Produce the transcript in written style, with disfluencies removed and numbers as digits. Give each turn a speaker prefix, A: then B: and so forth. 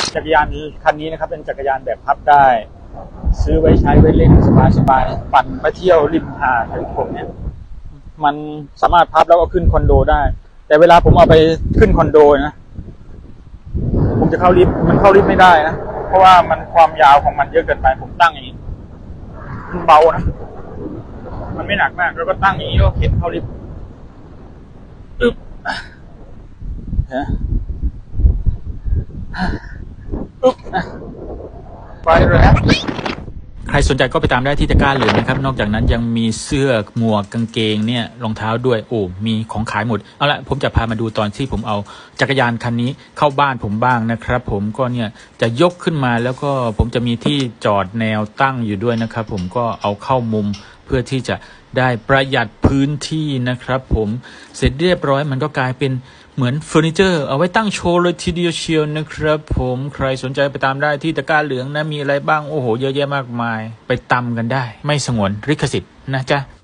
A: จักรยานคันนี้นะครับเป็นจักรยานแบบพับได้ ซื้อไว้ใช้ไว้เล่นสบายๆปั่นไปเที่ยวริมหาดอะไรผมเนี่ยมันสามารถพับแล้วก็ขึ้นคอนโดได้แต่เวลาผมเอาไปขึ้นคอนโดนะผมจะเข้าลิฟต์มันเข้าลิฟต์ไม่ได้นะเพราะว่ามันความยาวของมันเยอะเกินไปผมตั้งอย่างนี้มันเบานะมันไม่หนักมากแล้วก็ตั้งอย่างนี้ก็เข็นเข้าลิฟต์อึ๊บไปแล้วใครสนใจก็ไปตามได้ที่ตะกร้าเหลืองนะครับนอกจากนั้นยังมีเสื้อหมวกกางเกงเนี่ยรองเท้าด้วยโอ้มีของขายหมดเอาละผมจะพามาดูตอนที่ผมเอาจักรยานคันนี้เข้าบ้านผมบ้างนะครับผมก็เนี่ยจะยกขึ้นมาแล้วก็ผมจะมีที่จอดแนวตั้งอยู่ด้วยนะครับผมก็เอาเข้ามุมเพื่อที่จะได้ประหยัดพื้นที่นะครับผมเสร็จเรียบร้อยมันก็กลายเป็นเหมือนเฟอร์นิเจอร์เอาไว้ตั้งโชว์เลยทีเดียวเชียวนะครับผมใครสนใจไปตามได้ที่ตะกร้าเหลืองนะมีอะไรบ้างโอ้โหเยอะแยะมากมายไปตำกันได้ไม่สงวนลิขสิทธิ์นะจ๊ะ